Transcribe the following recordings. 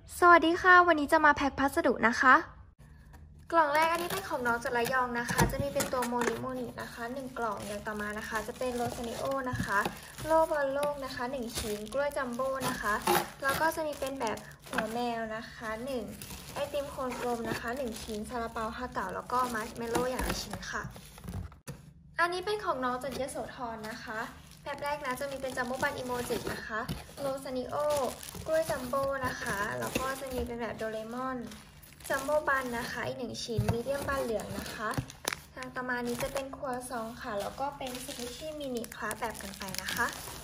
สวัสดีค่ะวันนี้จะมาแพ็คพัสดุนะคะกล่องแรกอันนี้เป็นของน้องจากระยองนะคะจะมีเป็นตัวโมนินะคะ1กล่องอย่างต่อมานะคะจะเป็นโรซานิโอนะคะโลบอลโลกนะคะ1ชิ้นกล้วยจัมโบ้นะคะแล้วก็จะมีเป็นแบบหัวแมวนะคะ1ไอติมโคนกลมนะคะ1ชิ้นซาลาเปาฮาเก๋าแล้วก็มัชเมลโล่อย่างละชิ้นค่ะอันนี้เป็นของน้องจากยโสธรนะคะแบบแรกนะจะมีเป็นจัมโบ้บันอิโมจินะคะโรซานิโอกล้วยจัมโบ้นะคะแล้วก็จะมีเป็นแบบโดเรมอนจัมโบ้บันนะคะอีก1ชิ้นมีเดียมบันเหลืองนะคะทางต่อมานี้จะเป็นครัวซองค่ะแล้วก็เป็นสกูชี่มินิคลาสแบบกันไปนะคะ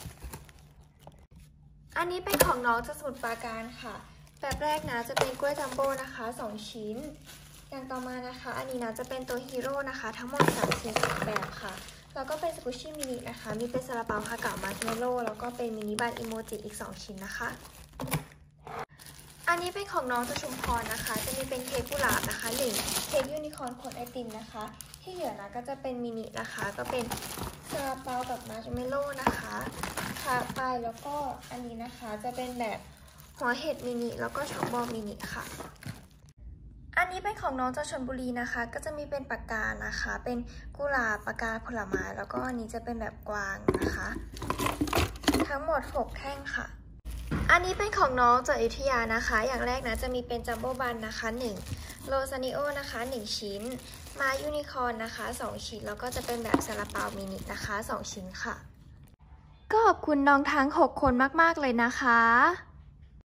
อันนี้เป็นของน้องจากสมุทรปราการค่ะแบบแรกนะจะเป็นกล้วยจัมโบ้นะคะ2ชิ้นอย่างต่อมานะคะอันนี้นะจะเป็นตัวฮีโร่นะคะทั้งหมด3ชิ้น3แบบค่ะแล้วก็เป็นสกูชี่มินินะคะมีเป็นซาลาเปาฮาเก๋ามัชเมลโล่แล้วก็เป็นมินิบันอิโมจิอีก2ชิ้นนะคะอันนี้เป็นของน้องจากชุมพรนะคะจะมีเป็นเค้กกุหลาบนะคะ1เค้กยูนิคอร์นขนไอติมนะคะที่เหลือนะก็จะเป็นมินินะคะก็เป็นซาลาเปากับมัชเมลโล่นะคะค่ะไปแล้วก็อันนี้นะคะจะเป็นแบบหัวเห็ดมินิแล้วก็ช็อกโกแลตมินิค่ะอันนี้เป็นของน้องจากชลบุรีนะคะก็จะมีเป็นปากกานะคะเป็นกุหลาบปากกาผลไม้แล้วก็อันนี้จะเป็นแบบกวางนะคะทั้งหมด6แท่งค่ะอันนี้เป็นของน้องจากอยุธยานะคะอย่างแรกนะจะมีเป็นจัมโบ้บันนะคะ1โรซานิโอนะคะ1ชิ้นมายูนิคอร์นนะคะ2ชิ้นแล้วก็จะเป็นแบบซาลาเปามินินะคะ2ชิ้นค่ะก็ขอบคุณน้องทั้ง6คนมากๆเลยนะคะ